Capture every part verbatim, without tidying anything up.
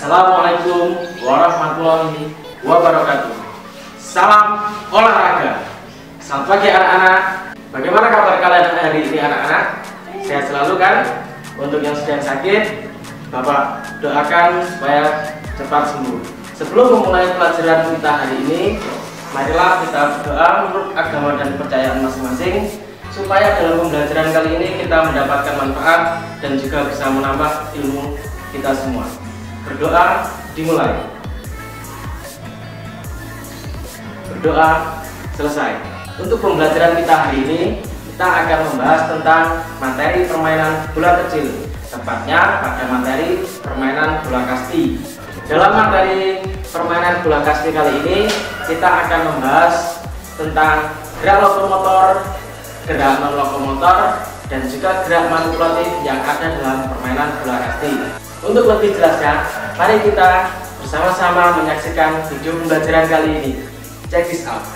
Assalamualaikum warahmatullahi wabarakatuh. Salam olahraga. Selamat pagi anak-anak. Bagaimana kabar kalian hari ini anak-anak? Sehat selalu kan? Untuk yang sedang sakit, Bapak doakan supaya cepat sembuh. Sebelum memulai pelajaran kita hari ini, marilah kita berdoa menurut agama dan kepercayaan masing-masing, supaya dalam pembelajaran kali ini kita mendapatkan manfaat dan juga bisa menambah ilmu kita semua. Berdoa dimulai. Berdoa selesai. Untuk pembelajaran kita hari ini, kita akan membahas tentang materi permainan bola kecil, tepatnya pada materi permainan bola kasti. Dalam materi permainan bola kasti kali ini, kita akan membahas tentang gerak lokomotor, gerak non lokomotor, dan juga gerak manipulatif yang ada dalam permainan bola kasti. Untuk lebih jelasnya, mari kita bersama-sama menyaksikan video pembelajaran kali ini. Check this out.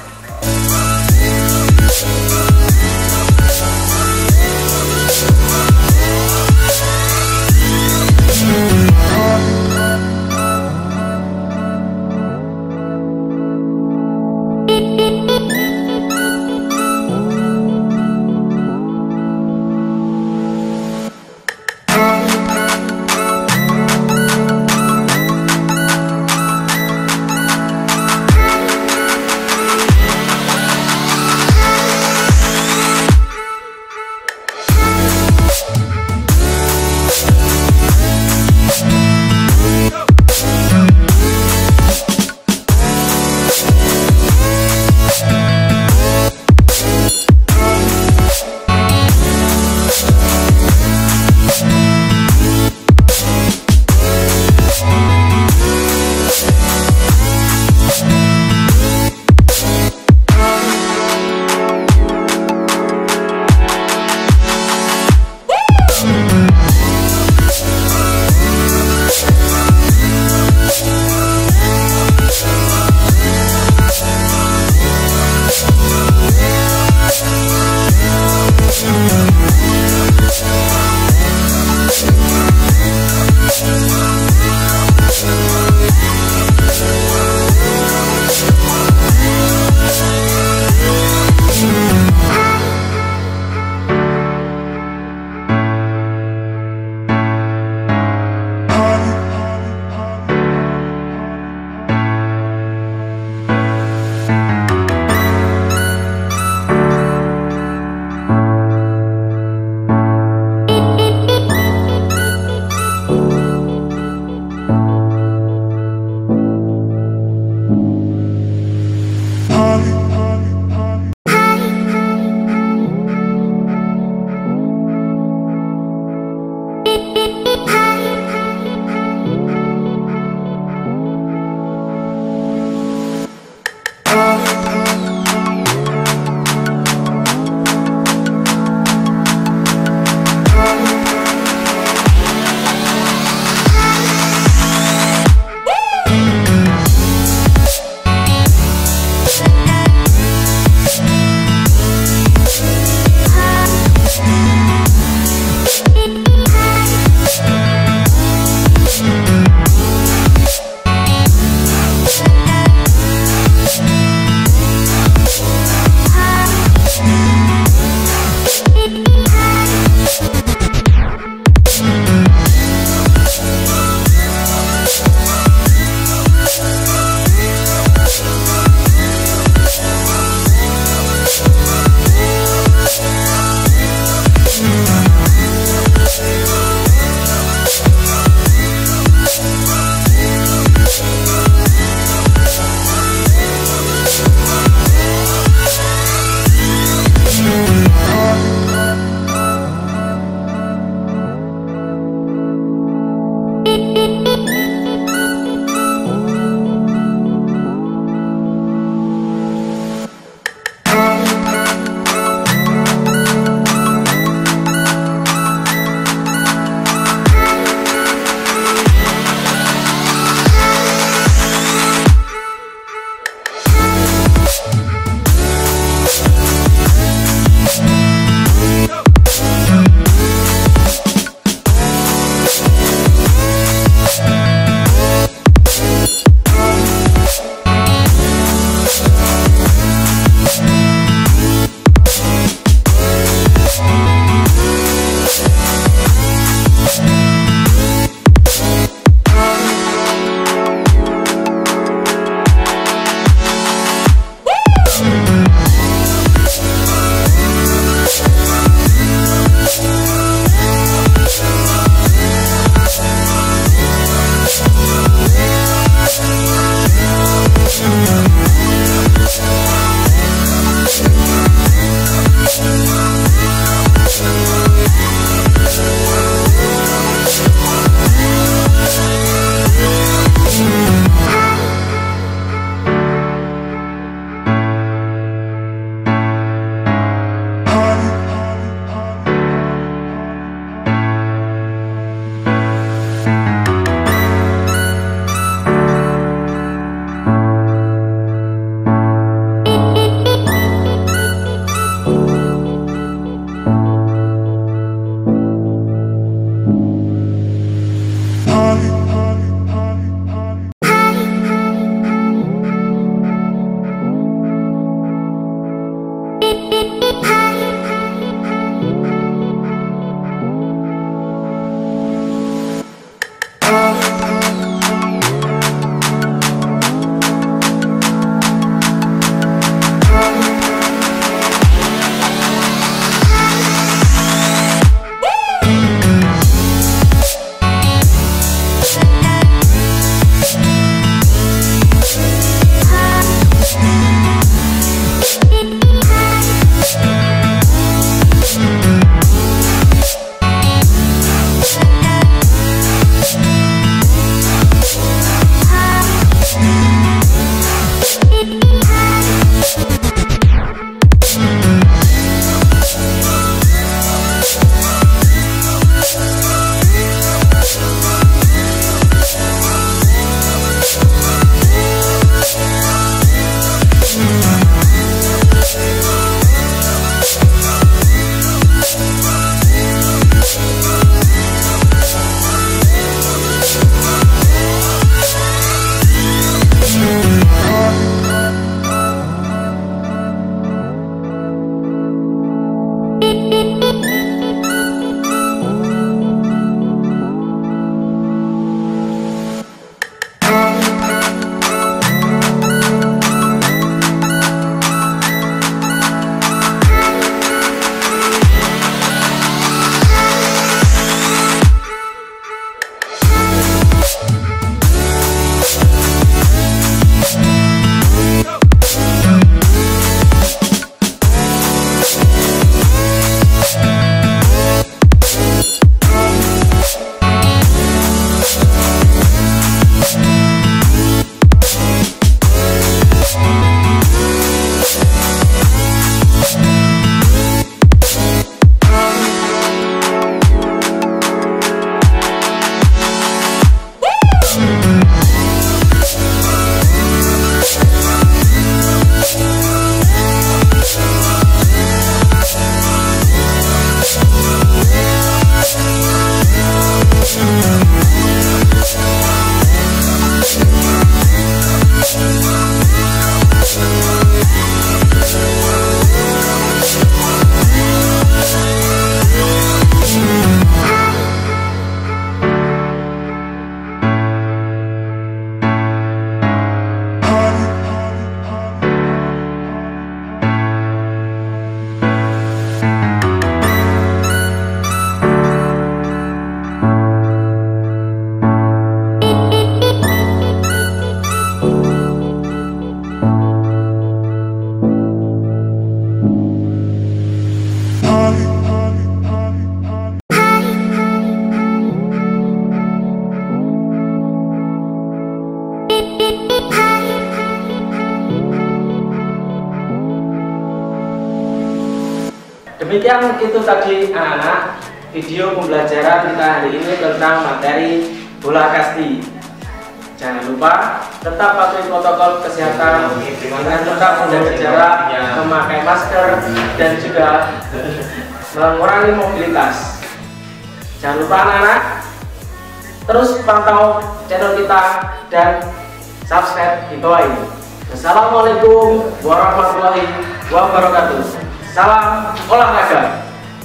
Demikian itu tadi anak-anak video pembelajaran kita hari ini tentang materi bola kasti. Jangan lupa tetap patuhi protokol kesehatan dengan tetap menjaga jarak, memakai masker, dan juga mengurangi mobilitas. Jangan lupa anak-anak terus pantau channel kita dan subscribe di bawah ini. Assalamualaikum warahmatullahi wabarakatuh. Salam olahraga.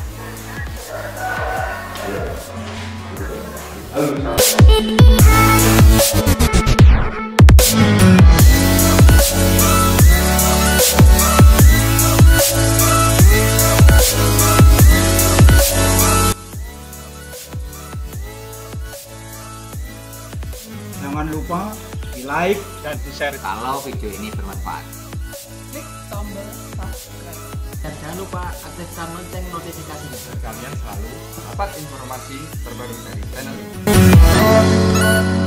Jangan lupa di like dan di share kalau video ini bermanfaat. Klik tombol subscribe. Dan jangan lupa aktifkan lonceng notifikasi agar kalian selalu dapat informasi terbaru dari channel ini.